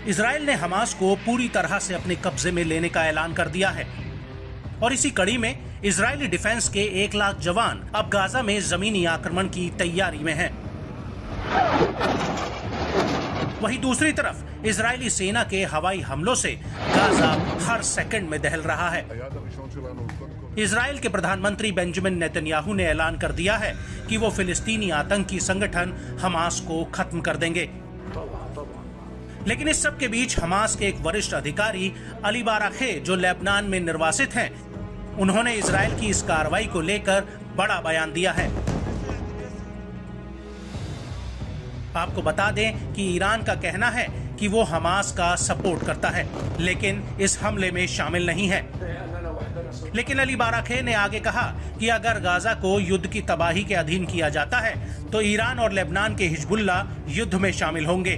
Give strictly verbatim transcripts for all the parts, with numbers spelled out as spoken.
Israel ने Hamas को पूरी तरह से अपने कब्जे में लेने का ऐलान कर दिया है और इसी कड़ी में इजरायली डिफेंस के एक लाख जवान अब गाजा में जमीनी आक्रमण की तैयारी में हैं। वहीं दूसरी तरफ इजरायली सेना के हवाई हमलों से गाजा हर सेकंड में दहल रहा है। इजराइल के प्रधानमंत्री बेंजामिन नेतन्याहू ने ऐलान कर दिया है कि वो फिलिस्तीनी आतंकी संगठन हमास को खत्म कर देंगे। लेकिन इस सब के बीच हमास के एक वरिष्ठ अधिकारी अली बाराखे, जो लेबनान में निर्वासित हैं, उन्होंने इजराइल की इस कार्रवाई को लेकर बड़ा बयान दिया है। आपको बता दें कि ईरान का कहना है कि वो हमास का सपोर्ट करता है, लेकिन इस हमले में शामिल नहीं है। लेकिन अली बाराखे ने आगे कहा कि अगर गाजा को युद्ध की तबाही के अधीन किया जाता है तो ईरान और लेबनान के हिजबुल्ला युद्ध में शामिल होंगे।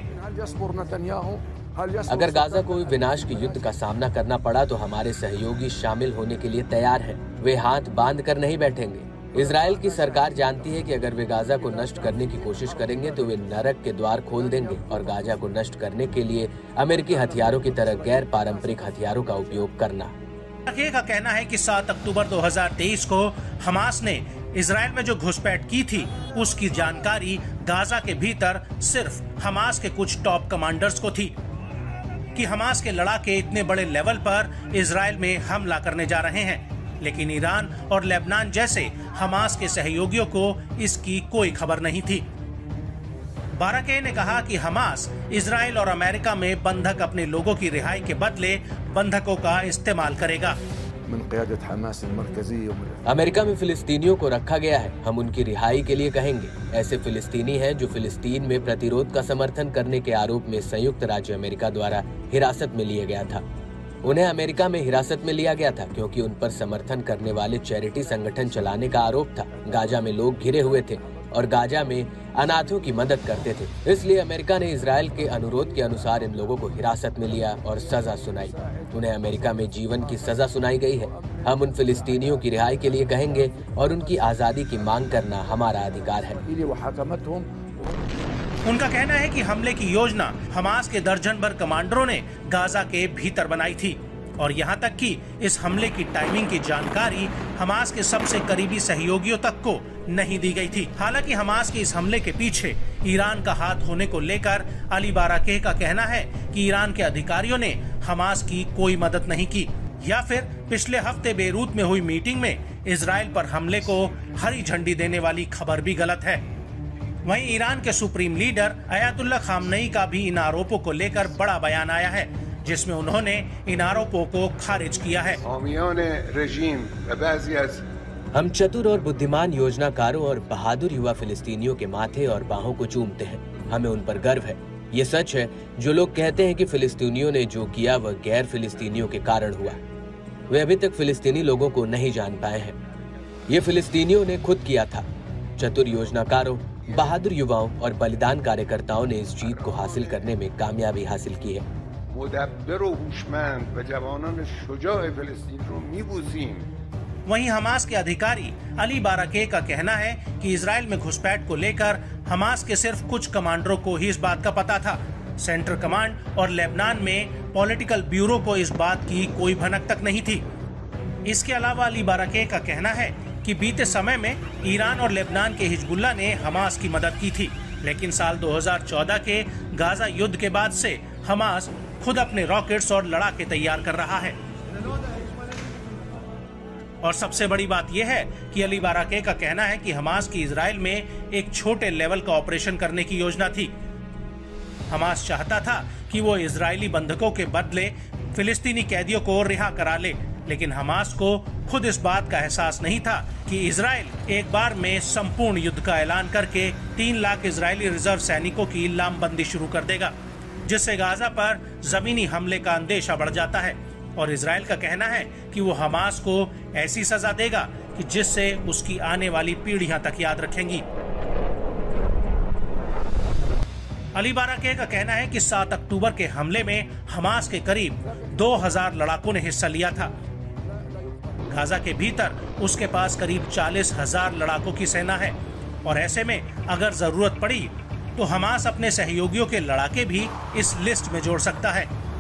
अगर गाजा को विनाश के युद्ध का सामना करना पड़ा तो हमारे सहयोगी शामिल होने के लिए तैयार हैं। वे हाथ बांध कर नहीं बैठेंगे। इजराइल की सरकार जानती है कि अगर वे गाजा को नष्ट करने की कोशिश करेंगे तो वे नरक के द्वार खोल देंगे और गाजा को नष्ट करने के लिए अमेरिकी हथियारों की तरह गैर पारंपरिक हथियारों का उपयोग करना। का कहना है कि सात अक्टूबर दो हज़ार तेईस को हमास ने इजराइल में जो घुसपैठ की थी उसकी जानकारी गाजा के भीतर सिर्फ हमास के कुछ टॉप कमांडर्स को थी कि हमास के लड़ाके इतने बड़े लेवल पर इजराइल में हमला करने जा रहे हैं। लेकिन ईरान और लेबनान जैसे हमास के सहयोगियों को इसकी कोई खबर नहीं थी। बाराके ने कहा कि हमास इजराइल और अमेरिका में बंधक अपने लोगों की रिहाई के बदले बंधकों का इस्तेमाल करेगा। अमेरिका में फिलिस्तीनियों को रखा गया है, हम उनकी रिहाई के लिए कहेंगे। ऐसे फिलिस्तीनी हैं जो फिलिस्तीन में प्रतिरोध का समर्थन करने के आरोप में संयुक्त राज्य अमेरिका द्वारा हिरासत में लिया गया था। उन्हें अमेरिका में हिरासत में लिया गया था क्योंकि उन पर समर्थन करने वाले चैरिटी संगठन चलाने का आरोप था। गाजा में लोग घिरे हुए थे और गाजा में अनाथों की मदद करते थे। इसलिए अमेरिका ने इजराइल के अनुरोध के अनुसार इन लोगों को हिरासत में लिया और सजा सुनाई। उन्हें अमेरिका में जीवन की सजा सुनाई गई है। हम उन फिलिस्तीनियों की रिहाई के लिए कहेंगे और उनकी आजादी की मांग करना हमारा अधिकार है। उनका कहना है कि हमले की योजना हमास के दर्जन भर कमांडरों ने गाजा के भीतर बनाई थी और यहाँ तक कि इस हमले की टाइमिंग की जानकारी हमास के सबसे करीबी सहयोगियों तक को नहीं दी गई थी। हालांकि हमास के इस हमले के पीछे ईरान का हाथ होने को लेकर अली बाराके का कहना है कि ईरान के अधिकारियों ने हमास की कोई मदद नहीं की, या फिर पिछले हफ्ते बेरूत में हुई मीटिंग में इजराइल पर हमले को हरी झंडी देने वाली खबर भी गलत है। वहीं ईरान के सुप्रीम लीडर अयातुल्ला खामनेई का भी इन आरोपों को लेकर बड़ा बयान आया है, जिसमें उन्होंने इन आरोपों को खारिज किया है। हम चतुर और बुद्धिमान योजनाकारों और बहादुर युवा फिलिस्तीनियों के माथे और बाहों को चूमते हैं। हमें उन पर गर्व है। ये सच है जो लोग कहते हैं कि फिलिस्तीनियों ने जो किया वह गैर फिलिस्तीनियों के कारण हुआ। वे अभी तक फिलिस्तीनी लोगों को नहीं जान पाए हैं। ये फिलिस्तीनियों ने खुद किया था। चतुर योजनाकारों, बहादुर युवाओं और बलिदान कार्यकर्ताओं ने इस जीत को हासिल करने में कामयाबी हासिल की है। वहीं हमास के अधिकारी अली बाराके का कहना है कि इजराइल में घुसपैठ को लेकर हमास के सिर्फ कुछ कमांडरों को ही इस बात का पता था। सेंट्रल कमांड और लेबनान में पॉलिटिकल ब्यूरो को इस बात की कोई भनक तक नहीं थी। इसके अलावा अली बाराके का कहना है कि बीते समय में ईरान और लेबनान के हिजबुल्ला ने हमास की मदद की थी, लेकिन साल दो हज़ार चौदह के गाजा युद्ध के बाद से हमास खुद अपने रॉकेट्स और लड़ाके तैयार कर रहा है। और सबसे बड़ी बात यह है कि अली बाराके का कहना है कि हमास की इजराइल में एक छोटे लेवल का ऑपरेशन करने की योजना थी। हमास चाहता था कि वो इजरायली बंधकों के बदले फिलिस्तीनी कैदियों को रिहा करा ले, लेकिन हमास को खुद इस बात का एहसास नहीं था कि इजराइल एक बार में संपूर्ण युद्ध का ऐलान करके तीन लाख इजरायली रिजर्व सैनिकों की लामबंदी शुरू कर देगा, जिससे गाजा पर जमीनी हमले का अंदेशा बढ़ जाता है। और इजराइल का कहना है कि वो हमास को ऐसी सजा देगा कि जिससे उसकी आने वाली पीढ़ियां तक याद रखेंगी। अली बाराके का कहना है कि सात अक्टूबर के हमले में हमास के करीब दो हज़ार लड़ाकों ने हिस्सा लिया था। गाजा के भीतर उसके पास करीब चालीस हजार लड़ाकों की सेना है और ऐसे में अगर जरूरत पड़ी तो हमास अपने सहयोगियों के लड़ाके भी इस लिस्ट में जोड़ सकता है।